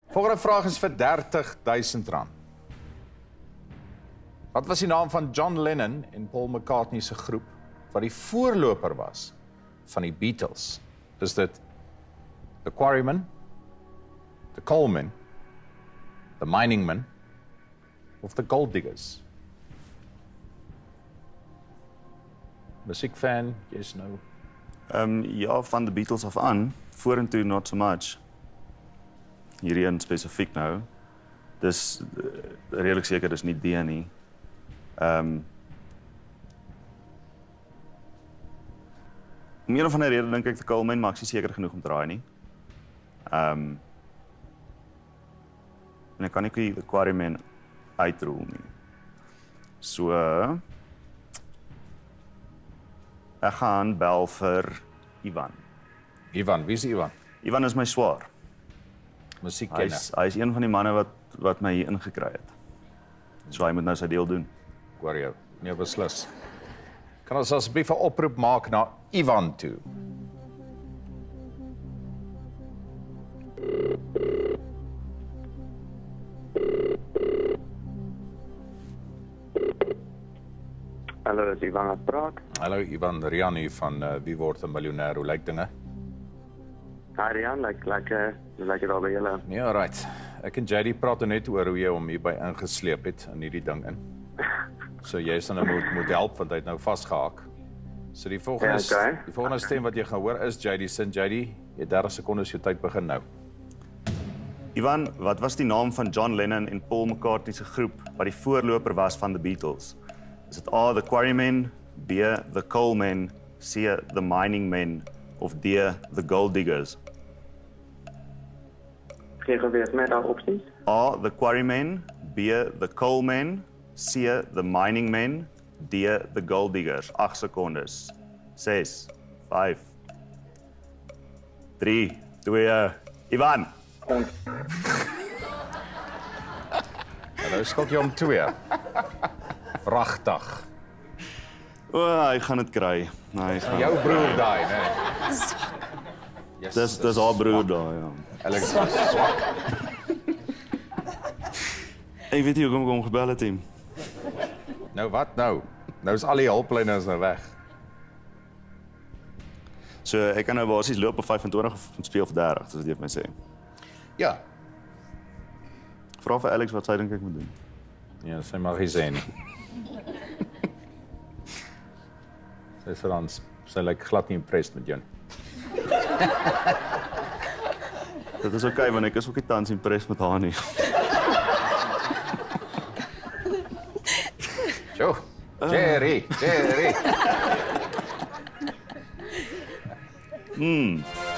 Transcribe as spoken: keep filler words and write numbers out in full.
Volgende vraag is vir dertig duisend rand. Wat was die naam van John Lennon en Paul McCartney se groep wat die voorloper was van die Beatles? Is dit The Quarrymen, The Coalmen, The Mining Men of The Gold Diggers? Musiekfan, yes, no. Um, ja, van de Beatles af aan, vorentoe not so much. Hierheen spesifiek nou. Dis uh, redelik seker dis nie D nie. Um, om een of ander rede dink ek die Coalmen, maar ek is nie seker genoeg om te raai nie. Um, en ek kan nie die Quarrymen uitrol nie. So, ek gaan bel vir Ivan. Ivan, wie is Ivan? Ivan is my swaer. Musiekkenner. Hy is, hy is een van die manne wat, wat my hier ingekry het. So hy moet nou sy deel doen. Ek hoor jou, nee beslis. Kan ons asseblief 'n oproep maak na Ivan toe? Hallo, dis Ivan wat praat. Hallo Ivan, Rian hier van uh, Wie Word 'n Miljoenêr. Hoe lyk dinge? Hi Rian, like like like daar by julle. Nee, alright. Ek en J D praat net oor hoe jy hom hierby ingesleep het in hierdie ding in. So jy is dan moet moet help want hy het nou vasgehaak. So die volgende Ja, okay. die volgende stem wat jy gaan hoor is J D se. J D, jy het dertig sekondes jou tyd begin nou. Ivan, wat was die naam van John Lennon en Paul McCartney se groep wat die voorloper was van the Beatles? Is dit A, The Quarrymen, B, The Coalmen, C, The Mining Men of D, The Gold Diggers? Gee gou weer met al opsies. A, The Quarrymen, B, The Coalmen, C, The Mining Men, D, The Gold Diggers. agt sekondes. ses, vyf, drie, twee, Ivan. Nou skok jy om twee. Vragtig. O, hy gaan dit kry. Nee, hy gaan. Jou broer daai, nee. Yes, Dis dis haar broer daai, ja. Alex is swak. Ek weet nie hoekom ek hom gebel het nie. Nou wat nou? Nou is al die hulplyne is nou weg. So ek kan nou basies loop op vyfentwintig of speel op dertig, soos jy vir my sê. Ja. Vra vir Alex wat sy dink ek moet doen. Ja, sy mag nie sê nie. Sy sê dan, sy lyk glad nie impressed met jou. Dit is oké, okay, want ek is ook nie tans impressed met haar nie. Jo, Jerry, Jerry. Hmm.